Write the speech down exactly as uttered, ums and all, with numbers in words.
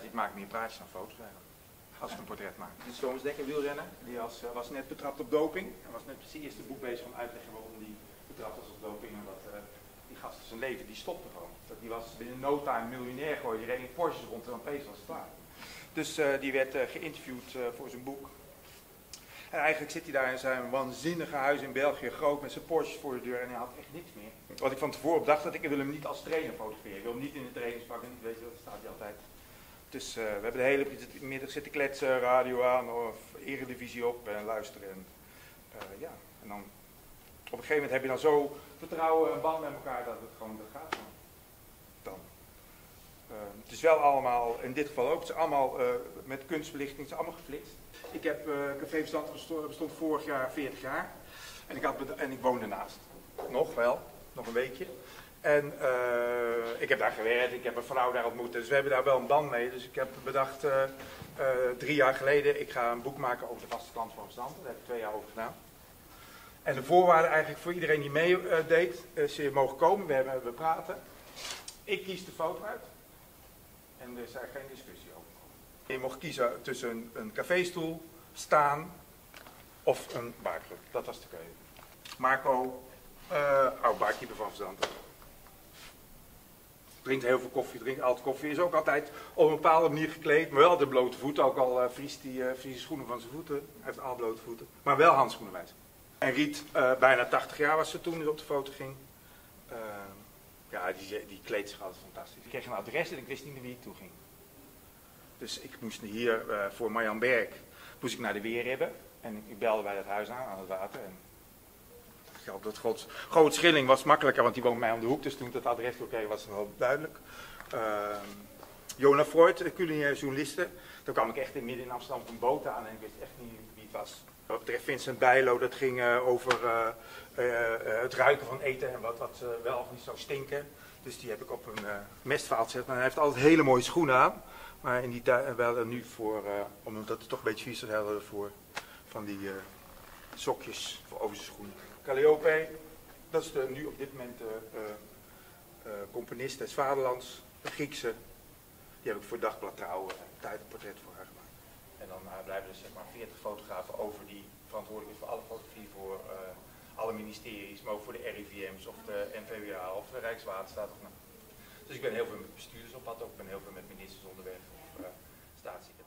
ik maak meer praatjes dan foto's eigenlijk. Als ik een portret maak. Dit is Thomas Dekker, wielrenner. Die was, uh, was net betrapt op doping. Hij was net met zijn eerste boek bezig om uit te leggen waarom hij betrapt was op doping. En dat uh, die gast zijn leven, die stopte gewoon. Dat die was binnen no time miljonair geworden. Die reed in Porsches rond en dan opeens was het klaar. Dus uh, die werd uh, geïnterviewd uh, voor zijn boek. En eigenlijk zit hij daar in zijn waanzinnige huis in België, groot met zijn Porsches voor de deur en hij had echt niks meer. Wat ik van tevoren op dacht, dat ik wil hem niet als trainer fotograferen. Ik wil hem niet in de trainingspak, en weet je, dat staat hij altijd. Dus uh, we hebben de hele middag zitten kletsen, radio aan of Eredivisie op en luisteren. En, uh, ja. En dan op een gegeven moment heb je dan zo vertrouwen en band met elkaar dat het gewoon dat gaat. Dan. Uh, het is wel allemaal, in dit geval ook, het is allemaal uh, met kunstbelichting, het is allemaal geflitst. Ik heb uh, Café Verstand bestond, bestond vorig jaar veertig jaar en ik, had en ik woonde ernaast. Nog wel, nog een weekje. En uh, ik heb daar gewerkt, ik heb een vrouw daar ontmoet, dus we hebben daar wel een band mee. Dus ik heb bedacht, uh, uh, drie jaar geleden, ik ga een boek maken over de vaste klant van Verstand. Daar heb ik twee jaar over gedaan. En de voorwaarde eigenlijk voor iedereen die meedeed, uh, is je mogen komen, we, hebben, we praten. Ik kies de foto uit. En er is eigenlijk geen discussie over. Je mocht kiezen tussen een, een caféstoel, staan of een barkruk. Dat was de keuze. Marco, uh, oud barkeeper van Verstand. Drinkt heel veel koffie, drinkt altijd koffie. Is ook altijd op een bepaalde manier gekleed, maar wel de blote voeten. Ook al uh, vriest hij uh, vriest schoenen van zijn voeten. Hij heeft al blote voeten. Maar wel handschoenenwijs. En Riet, uh, bijna tachtig jaar was ze toen hij op de foto ging. Uh, ja, die, die kleedt zich altijd fantastisch. Ik kreeg een adres en ik wist niet meer wie ik toe ging. Dus ik moest hier uh, voor Marjan Berg moest ik naar de Weerribben. En ik, ik belde bij dat huis aan, aan het water. En dat God, Groot Schilling was makkelijker, want die woont mij om de hoek. Dus toen ik dat adres oké okay, was het wel duidelijk. Uh, Jona Freud, culinaire journaliste. Toen kwam ik echt in, midden in Amsterdam op een boot aan en ik wist echt niet wie het was. Wat betreft Vincent Bijlo, dat ging uh, over uh, uh, uh, het ruiken van eten en wat, wat uh, wel of niet zou stinken. Dus die heb ik op een uh, mestvaalt gezet. Maar hij heeft altijd hele mooie schoenen aan. Maar in die tijd, wel nu voor, uh, omdat het toch een beetje vies is, hadden we voor van die uh, sokjes voor over zijn schoenen. Calliope, dat is de, nu op dit moment de uh, uh, componist des Vaderlands, de Griekse. Die heb ik voor Dagblad Trouw uh, tijd een portret voor haar gemaakt. En dan uh, blijven er zeg maar veertig fotografen over die verantwoordelijk is voor alle fotografie voor uh, alle ministeries, maar ook voor de R I V M's of de N V W A of de Rijkswaterstaat. Of, nou. Dus ik ben heel veel met bestuurders op pad, ook ik ben heel veel met ministers onderweg of uh, staatsie.